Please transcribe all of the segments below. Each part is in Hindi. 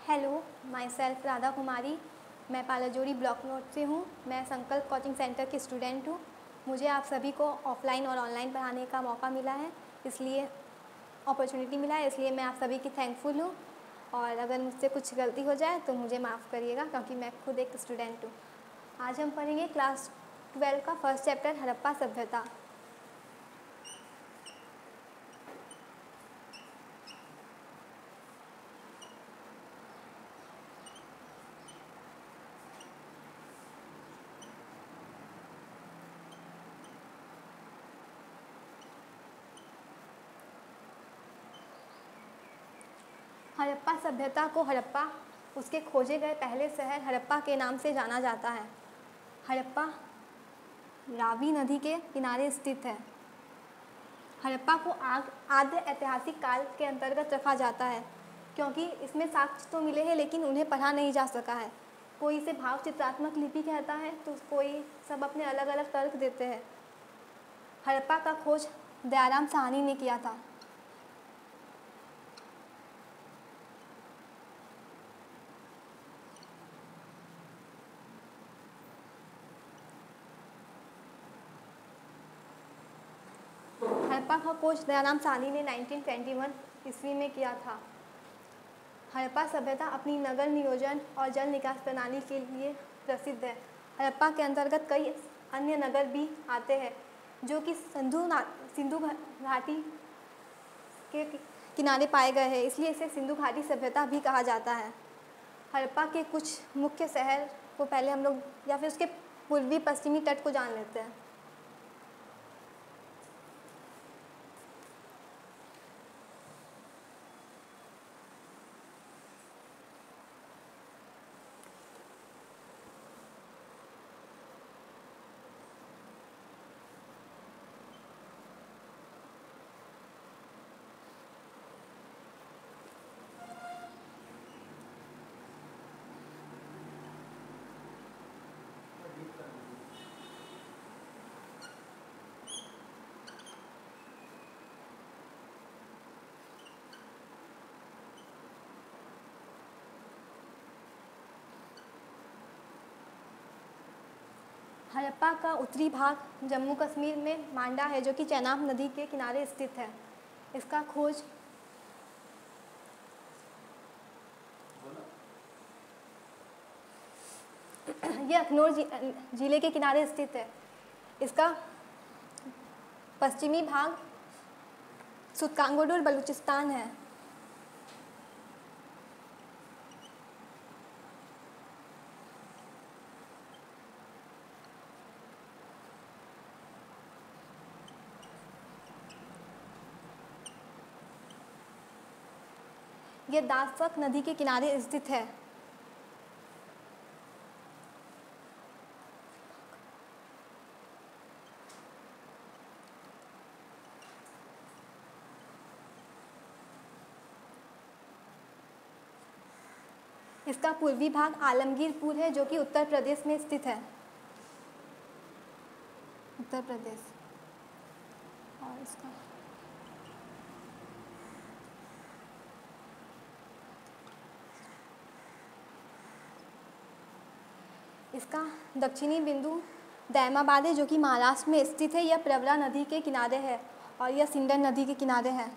Hello, my self Radha Kumari. मैं पालाजोरी ब्लॉक नोट से हूँ। मैं संकल्प कोचिंग सेंटर की स्टूडेंट हूँ। मुझे आप सभी को ऑफ़लाइन और ऑनलाइन पढ़ाने का मौका मिला है, इसलिए अपॉर्चुनिटी मिला है, इसलिए मैं आप सभी की थैंकफुल हूँ। और अगर मुझसे कुछ गलती हो जाए तो मुझे माफ़ करिएगा, क्योंकि मैं खुद एक स्टूडेंट हूँ। आज हम पढ़ेंगे क्लास 12 का फर्स्ट चैप्टर हड़प्पा सभ्यता। हड़प्पा सभ्यता को हड़प्पा उसके खोजे गए पहले शहर हड़प्पा के नाम से जाना जाता है। हड़प्पा रावी नदी के किनारे स्थित है। हड़प्पा को आद्य ऐतिहासिक काल के अंतर्गत रखा जाता है, क्योंकि इसमें साक्ष्य तो मिले हैं लेकिन उन्हें पढ़ा नहीं जा सका है। कोई इसे भाव चित्रात्मक लिपि कहता है तो कोई सब अपने अलग अलग तर्क देते हैं। हड़प्पा का खोज दयाराम साहनी ने किया था। हड़प्पा का खोज दयाराम साहनी ने 1921 ईस्वी में किया था। हड़प्पा सभ्यता अपनी नगर नियोजन और जल निकास प्रणाली के लिए प्रसिद्ध है। हड़प्पा के अंतर्गत कई अन्य नगर भी आते हैं जो कि सिंधु घाटी के किनारे पाए गए हैं, इसलिए इसे सिंधु घाटी सभ्यता भी कहा जाता है। हड़प्पा के कुछ मुख्य शहर को पहले हम लोग या फिर उसके पूर्वी पश्चिमी तट को जान लेते हैं। हड़प्पा का उत्तरी भाग जम्मू कश्मीर में मांडा है, जो कि चेनाब नदी के किनारे स्थित है। इसका खोज ये अखनौर जिले के किनारे स्थित है। इसका पश्चिमी भाग सुत्कांगोड और बलूचिस्तान है। यह दासक नदी के किनारे स्थित है। इसका पूर्वी भाग आलमगीरपुर है, जो कि उत्तर प्रदेश में स्थित है। उत्तर प्रदेश। और इसका दक्षिणी बिंदु दैमाबाद है, जो कि महाराष्ट्र में स्थित है। यह प्रवरा नदी के किनारे है और यह सिंडर नदी के किनारे है।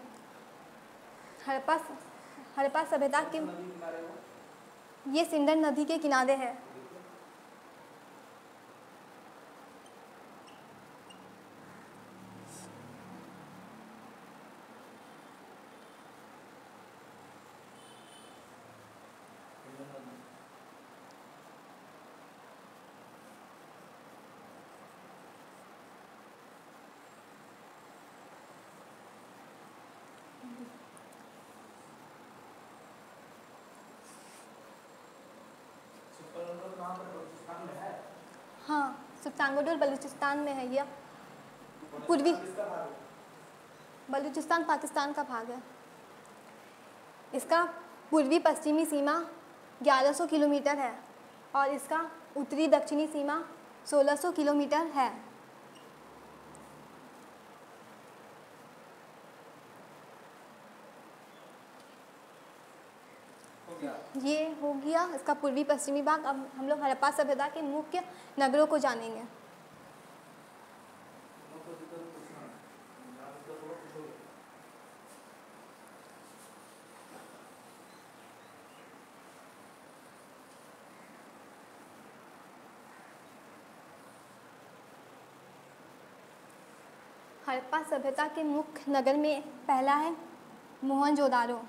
हड़प्पा सभ्यता के ये सिंडर नदी के किनारे है। हाँ, सुत्कांगोड और बलूचिस्तान में है। यह पूर्वी बलूचिस्तान पाकिस्तान का भाग है। इसका पूर्वी पश्चिमी सीमा 1100 किलोमीटर है और इसका उत्तरी दक्षिणी सीमा 1600 किलोमीटर है। ये हो गया इसका पूर्वी पश्चिमी भाग। अब हम लोग हड़प्पा सभ्यता के मुख्य नगरों को जानेंगे। हड़प्पा सभ्यता के मुख्य नगर में पहला है मोहनजोदारो।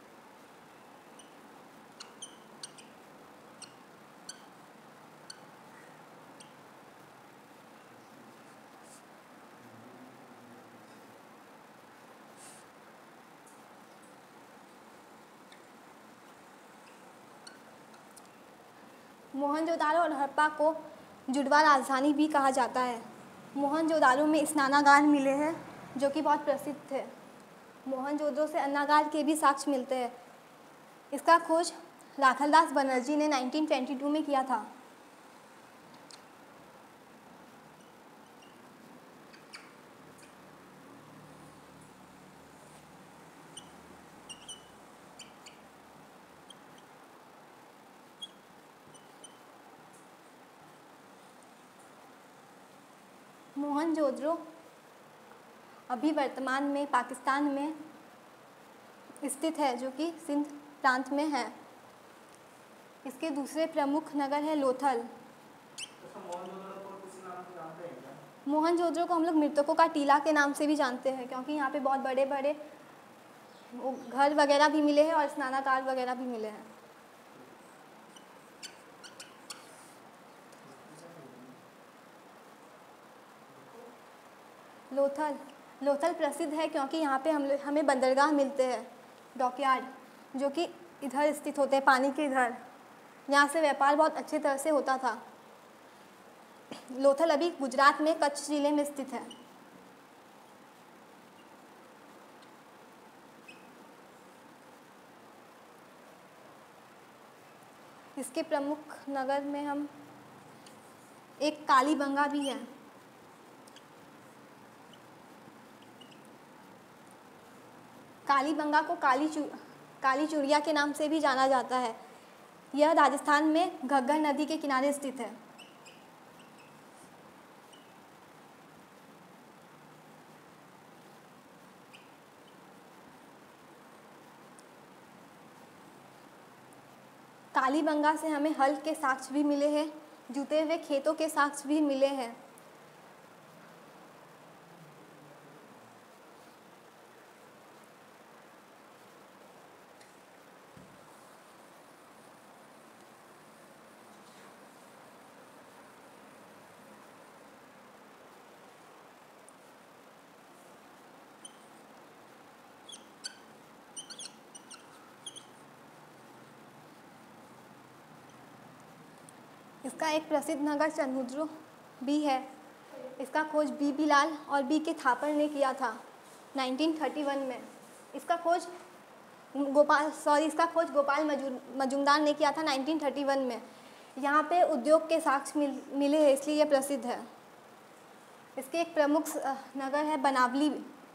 मोहनजोदारो और हड़प्पा को जुड़वा राजधानी भी कहा जाता है। मोहनजोदारो में स्नानागार मिले हैं जो कि बहुत प्रसिद्ध थे। मोहनजोदड़ो से अन्नागार के भी साक्ष्य मिलते हैं। इसका खोज राखलदास बनर्जी ने 1922 में किया था। मोहनजोदड़ो अभी वर्तमान में पाकिस्तान में स्थित है जो कि सिंध प्रांत में है। इसके दूसरे प्रमुख नगर है लोथल। मोहनजोदड़ो को हम लोग मृतकों का टीला के नाम से भी जानते हैं क्योंकि यहाँ पे बहुत बड़े बड़े घर वगैरह भी मिले हैं और स्नानागार वगैरह भी मिले हैं। लोथल प्रसिद्ध है क्योंकि यहाँ पे हमें बंदरगाह मिलते हैं, डॉकयार्ड, जो कि इधर स्थित होते हैं पानी के इधर। यहाँ से व्यापार बहुत अच्छी तरह से होता था। लोथल अभी गुजरात में कच्छ जिले में स्थित है। इसके प्रमुख नगर में हम एक कालीबंगा भी है। कालीबंगा को काली चूड़िया के नाम से भी जाना जाता है। यह राजस्थान में घग्गर नदी के किनारे स्थित है। कालीबंगा से हमें हल के साक्ष्य भी मिले हैं, जुते हुए खेतों के साक्ष्य भी मिले हैं। इसका एक प्रसिद्ध नगर चंद्रपुर भी है। इसका खोज बी लाल और बी के थापर ने किया था 1931 में। इसका खोज गोपाल मजूमदार ने किया था 1931 में। यहाँ पे उद्योग के साक्ष्य मिले हैं इसलिए यह प्रसिद्ध है। इसके एक प्रमुख नगर है बनावली।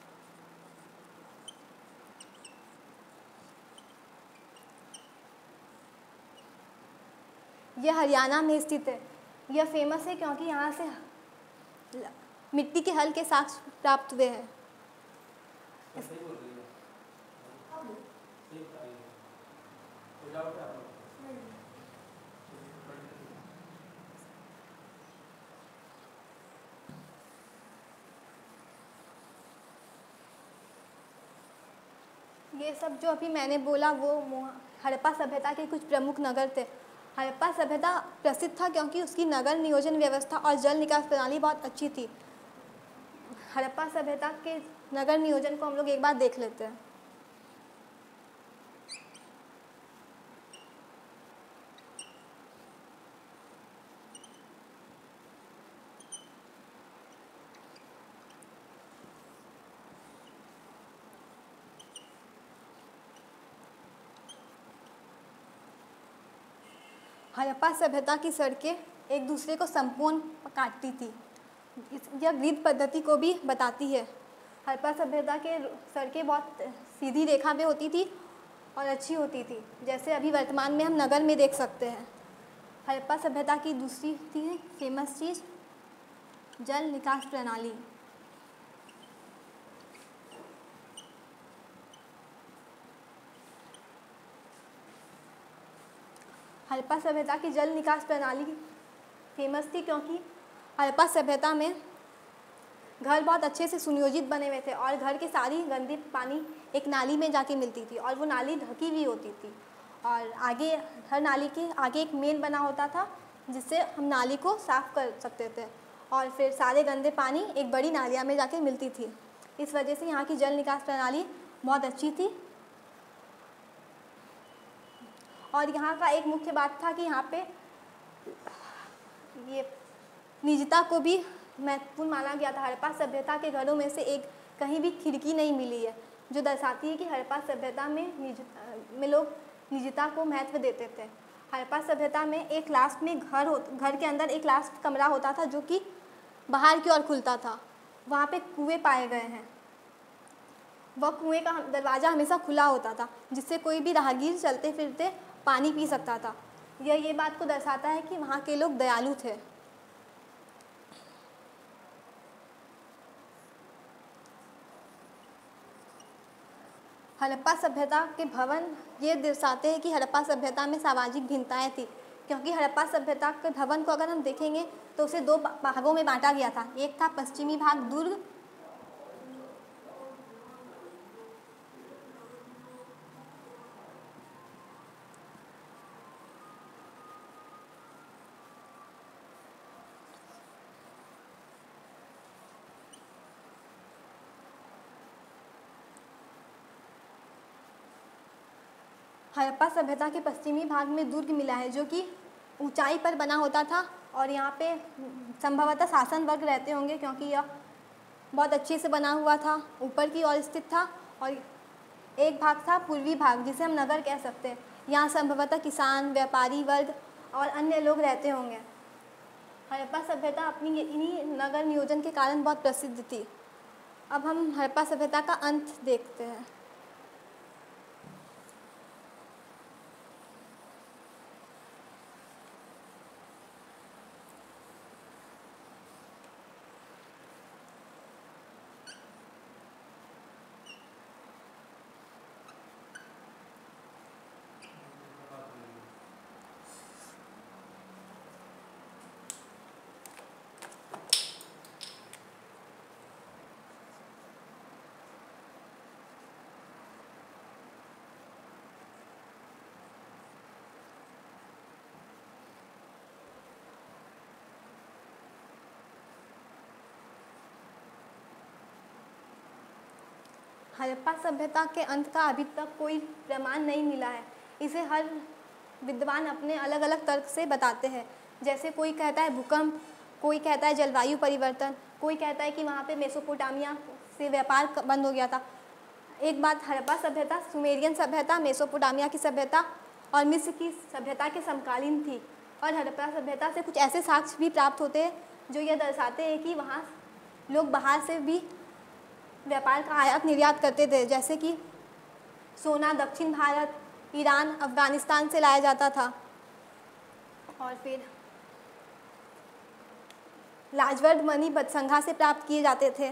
यह हरियाणा में स्थित है। यह फेमस है क्योंकि यहाँ से मिट्टी के हल के साक्ष्य प्राप्त हुए हैं। ये सब जो अभी मैंने बोला वो हड़प्पा सभ्यता के कुछ प्रमुख नगर थे। हड़प्पा सभ्यता प्रसिद्ध था क्योंकि उसकी नगर नियोजन व्यवस्था और जल निकास प्रणाली बहुत अच्छी थी। हड़प्पा सभ्यता के नगर नियोजन को हम लोग एक बार देख लेते हैं। हड़प्पा सभ्यता की सड़कें एक दूसरे को संपूर्ण काटती थी। यह ग्रिड पद्धति को भी बताती है। हड़प्पा सभ्यता के सड़कें बहुत सीधी रेखा में होती थी और अच्छी होती थी, जैसे अभी वर्तमान में हम नगर में देख सकते हैं। हड़प्पा सभ्यता की दूसरी थी फेमस चीज़ जल निकास प्रणाली। हड़प्पा सभ्यता की जल निकास प्रणाली फेमस थी क्योंकि हड़प्पा सभ्यता में घर बहुत अच्छे से सुनियोजित बने हुए थे और घर के सारी गंदी पानी एक नाली में जाके मिलती थी और वो नाली ढकी हुई होती थी और आगे हर नाली के आगे एक मेन बना होता था जिससे हम नाली को साफ़ कर सकते थे और फिर सारे गंदे पानी एक बड़ी नालिया में जाके मिलती थी। इस वजह से यहाँ की जल निकास प्रणाली बहुत अच्छी थी। और यहाँ का एक मुख्य बात था कि यहाँ पे ये निजता को भी महत्वपूर्ण माना गया था। हड़प्पा सभ्यता के घरों में से एक कहीं भी खिड़की नहीं मिली है जो दर्शाती है कि हड़प्पा सभ्यता में लोग निजता को महत्व देते थे। हड़प्पा सभ्यता में एक लास्ट में घर के अंदर एक लास्ट कमरा होता था जो कि बाहर की ओर खुलता था। वहाँ पे कुएं पाए गए हैं। वह कुएं का दरवाज़ा हमेशा खुला होता था जिससे कोई भी राहगीर चलते फिरते पानी पी सकता था। यह ये बात को दर्शाता है कि वहाँ के लोग दयालु थे। हड़प्पा सभ्यता के भवन ये दर्शाते हैं कि हड़प्पा सभ्यता में सामाजिक भिन्नताएं थी क्योंकि हड़प्पा सभ्यता के भवन को अगर हम देखेंगे तो उसे दो भागों में बांटा गया था। एक था पश्चिमी भाग दुर्ग हड़प्पा सभ्यता के पश्चिमी भाग में दुर्ग मिला है जो कि ऊंचाई पर बना होता था और यहाँ पे संभवतः शासन वर्ग रहते होंगे क्योंकि यह बहुत अच्छे से बना हुआ था, ऊपर की ओर स्थित था। और एक भाग था पूर्वी भाग जिसे हम नगर कह सकते हैं। यहाँ संभवतः किसान, व्यापारी वर्ग और अन्य लोग रहते होंगे। हड़प्पा सभ्यता अपनी इन्हीं नगर नियोजन के कारण बहुत प्रसिद्ध थी। अब हम हड़प्पा सभ्यता का अंत देखते हैं। हड़प्पा सभ्यता के अंत का अभी तक कोई प्रमाण नहीं मिला है। इसे हर विद्वान अपने अलग अलग तर्क से बताते हैं। जैसे कोई कहता है भूकंप, कोई कहता है जलवायु परिवर्तन, कोई कहता है कि वहाँ पे मेसोपोटामिया से व्यापार बंद हो गया था। एक बात, हड़प्पा सभ्यता सुमेरियन सभ्यता, मेसोपोटामिया की सभ्यता और मिस्र की सभ्यता के समकालीन थी। और हड़प्पा सभ्यता से कुछ ऐसे साक्ष्य भी प्राप्त होते हैं जो यह दर्शाते हैं कि वहाँ लोग बाहर से भी व्यापार का आयात निर्यात करते थे। जैसे कि सोना दक्षिण भारत, ईरान, अफ़गानिस्तान से लाया जाता था। और फिर लाजवर्द मनी बदसंगा से प्राप्त किए जाते थे।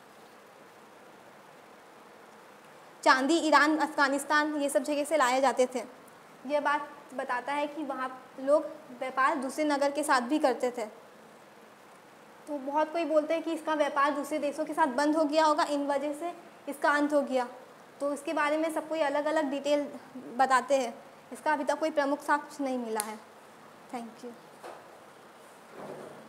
चांदी ईरान, अफ़गानिस्तान ये सब जगह से लाए जाते थे। यह बात बताता है कि वहाँ लोग व्यापार दूसरे नगर के साथ भी करते थे। तो बहुत कोई बोलते हैं कि इसका व्यापार दूसरे देशों के साथ बंद हो गया होगा, इन वजह से इसका अंत हो गया। तो इसके बारे में सब कोई अलग अलग डिटेल बताते हैं। इसका अभी तक कोई प्रमुख साक्ष्य नहीं मिला है। Thank you.